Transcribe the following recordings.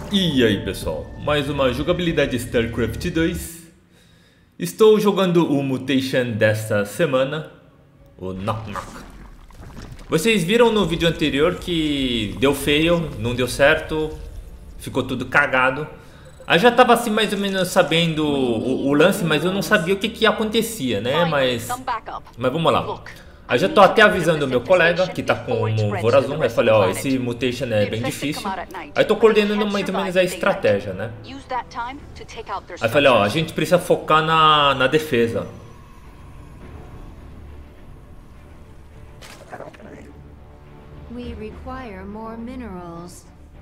E aí pessoal, mais uma jogabilidade StarCraft 2. Estou jogando o Mutation desta semana, o Knock Knock. Vocês viram no vídeo anterior que deu fail, não deu certo, ficou tudo cagado. Aí já tava assim mais ou menos sabendo o lance, mas eu não sabia o que acontecia, né? Mas vamos lá. Aí já tô até avisando o meu colega que tá com o Vorazun. Aí falei, ó, esse Mutation é bem difícil. Aí tô coordenando mais ou menos a estratégia, né? Aí falei, ó, a gente precisa focar na defesa. We require more minerals.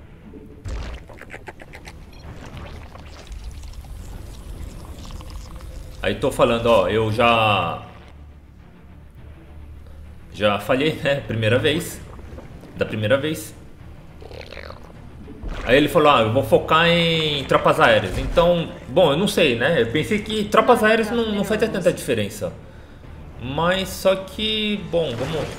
Aí tô falando, ó, eu já falhei, né? Da primeira vez. Aí ele falou, eu vou focar em tropas aéreas. Então, bom, eu não sei, né? Eu pensei que tropas aéreas não fazia tanta diferença. Mas só que, bom,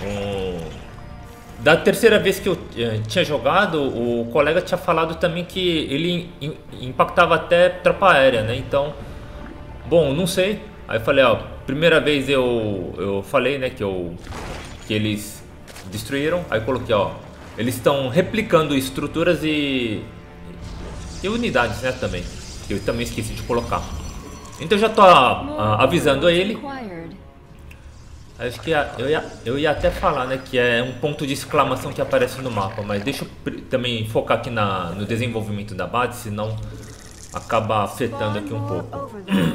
da terceira vez que eu tinha jogado, o colega tinha falado também que ele impactava até tropa aérea, né? Então, bom, não sei. Aí eu falei, ó, primeira vez eu falei, né, que eles destruíram. Aí coloquei, ó, eles estão replicando estruturas e unidades, né, também. Eu também esqueci de colocar. Então eu já tô avisando a ele. Acho que eu ia até falar, né, que é um ponto de exclamação que aparece no mapa, mas deixa eu também focar aqui no desenvolvimento da base, senão acaba afetando aqui um pouco.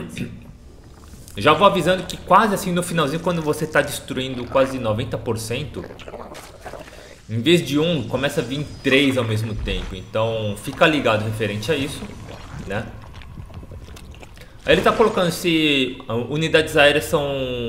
Já vou avisando que quase assim no finalzinho, quando você está destruindo quase 90%, em vez de um, começa a vir 3 ao mesmo tempo. Então fica ligado referente a isso, né? Aí ele está colocando se unidades aéreas são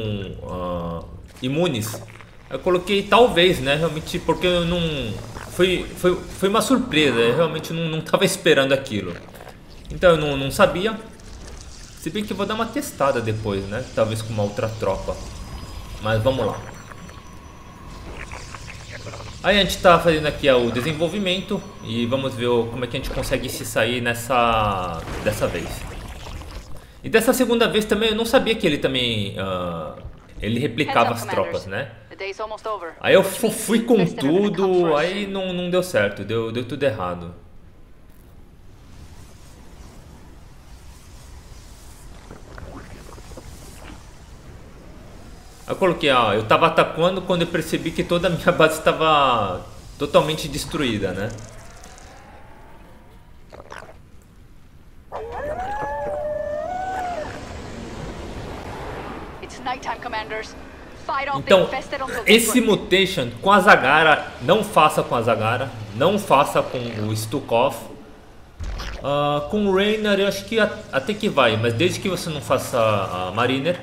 imunes. Eu coloquei talvez, né? Realmente porque eu não... Foi uma surpresa, eu realmente não estava esperando aquilo. Então eu não sabia. Se bem que eu vou dar uma testada depois, né? Talvez com uma outra tropa. Mas vamos lá. Aí a gente tá fazendo aqui o desenvolvimento. E vamos ver como é que a gente consegue se sair dessa vez. E dessa segunda vez também eu não sabia que ele também... ele replicava as tropas, né? Aí eu fui com tudo, aí não deu certo, deu tudo errado. Eu coloquei, eu tava atacando quando eu percebi que toda a minha base estava totalmente destruída, né? Então, esse Mutation com a Zagara, não faça com a Zagara, não faça com o Stukov. Com o Reynor eu acho que até que vai, mas desde que você não faça a Mariner.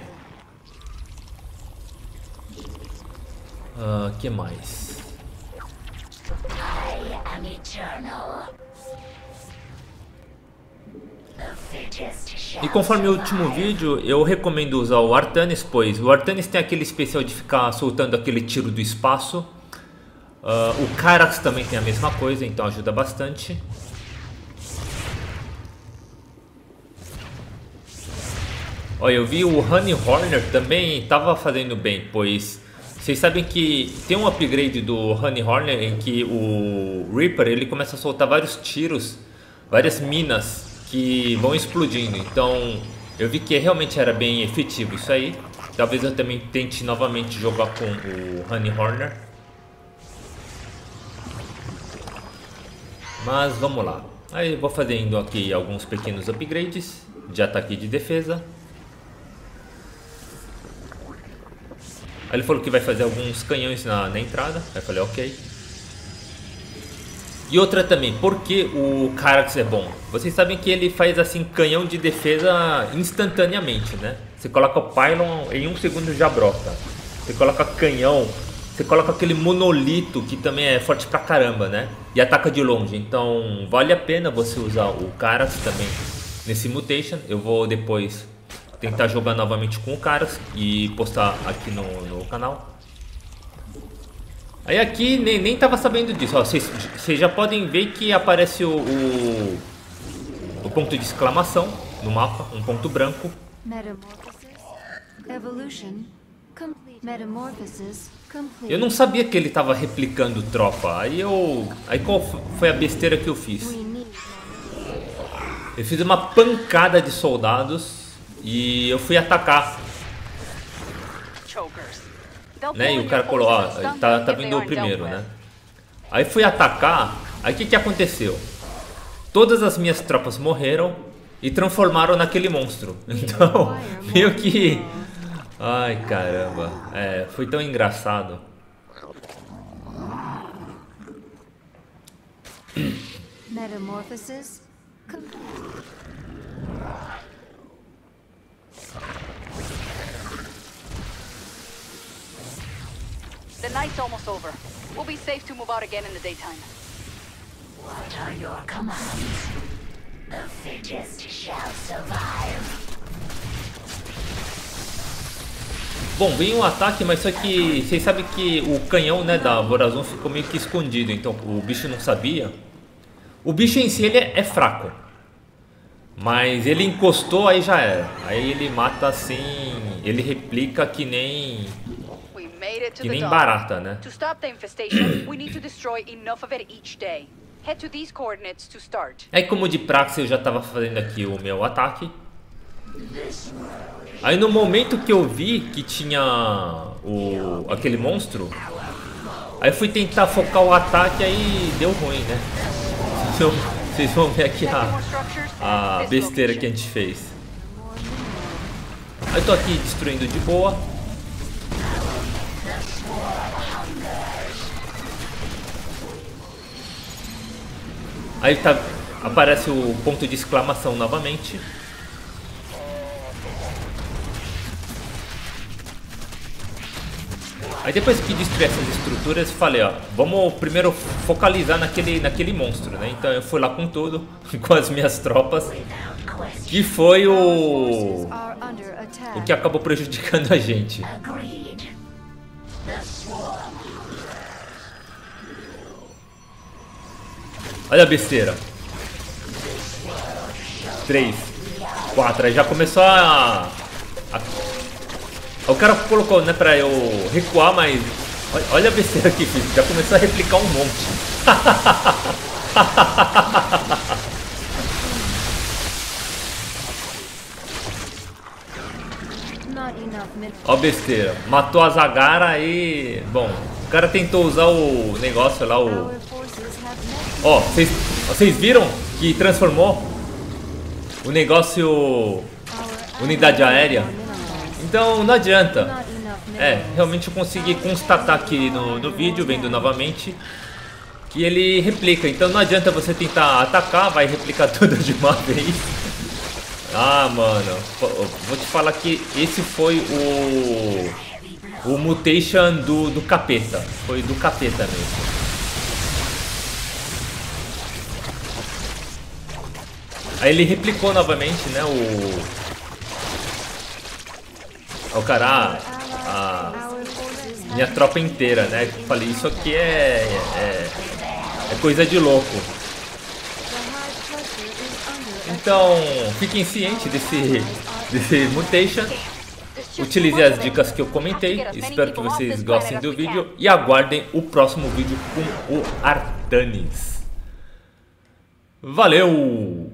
Que mais? E conforme o último vídeo, eu recomendo usar o Artanis, pois o Artanis tem aquele especial de ficar soltando aquele tiro do espaço. O Karax também tem a mesma coisa, então ajuda bastante. Olha, eu vi o Honey Horner também estava fazendo bem, pois vocês sabem que tem um upgrade do Honey Horner em que o Reaper ele começa a soltar vários tiros, várias minas que vão explodindo. Então eu vi que realmente era bem efetivo isso aí. Talvez eu também tente novamente jogar com o Honey Horner. Mas vamos lá. Aí eu vou fazendo aqui alguns pequenos upgrades de ataque e de defesa. Aí ele falou que vai fazer alguns canhões na entrada. Aí eu falei, ok. E outra também, por que o Karax é bom? Vocês sabem que ele faz assim canhão de defesa instantaneamente, né? Você coloca o Pylon, em 1 segundo já brota. Você coloca canhão, você coloca aquele monolito que também é forte pra caramba, né? E ataca de longe. Então vale a pena você usar o Karax também nesse Mutation. Eu vou depois tentar jogar novamente com o Karax e postar aqui no canal. Aí aqui nem tava sabendo disso. Ó, vocês já podem ver que aparece o ponto de exclamação no mapa, um ponto branco. Metamorphosis. Evolution. Metamorphosis complete. Eu não sabia que ele tava replicando tropa. Aí qual foi a besteira que eu fiz? We need Eu fiz uma pancada de soldados e eu fui atacar, né? E o cara falou, ó, tá vindo o primeiro, né? Aí fui atacar, aí o que aconteceu? Todas as minhas tropas morreram e transformaram naquele monstro. Então, meio que... Ai, caramba. Foi tão engraçado. metamorphosis complete. The night's almost over. We'll be safe to move out again in the daytime. What are your commands? The fittest shall survive. Bom, veio um ataque, mas só que vocês sabem que o canhão, né, da Vorazon ficou meio que escondido, então o bicho não sabia. O bicho em si ele é fraco, mas ele encostou, aí já era. Aí ele mata assim, ele replica que nem We made it to the dawn. barata, né? To stop the infestation, we need to destroy enough of it each day. Head to these coordinates to start. Aí como de praxe eu já tava fazendo aqui o meu ataque. Aí no momento que eu vi que tinha aquele monstro, aí eu fui tentar focar o ataque, aí deu ruim, né? Então, vocês vão ver aqui a besteira que a gente fez. Aí eu tô aqui destruindo de boa. Aí aparece o ponto de exclamação novamente. Aí depois que destruí essas estruturas, falei, ó, vamos primeiro focalizar naquele monstro, né? Então eu fui lá com tudo, com as minhas tropas, que foi o Are under attack. que acabou prejudicando a gente. Agreed. The swarm. Olha a besteira. 3, 4, aí já começou o cara colocou, né, pra eu recuar, mas olha a besteira que fiz, já começou a replicar um monte. Not enough Ó a besteira, matou a Zagara e... Bom, o cara tentou usar o negócio lá, Our forces have met. Ó, vocês viram que transformou o negócio Our unidade aérea? minerals. Então não adianta. Not enough minerals. Realmente eu consegui constatar aqui no vídeo, vendo novamente, que ele replica. Então não adianta você tentar atacar, vai replicar tudo de uma vez. Ah, mano, vou te falar que esse foi o mutation do capeta. Foi do capeta mesmo. Aí ele replicou novamente, né, o cara, Our forces have minha tropa inteira, né? Falei, isso aqui é coisa de louco. the high pressure is under attack. Então, fiquem cientes desse mutation. Utilize as dicas que eu comentei. Espero que vocês gostem do vídeo e aguardem o próximo vídeo com o Artanis. Valeu!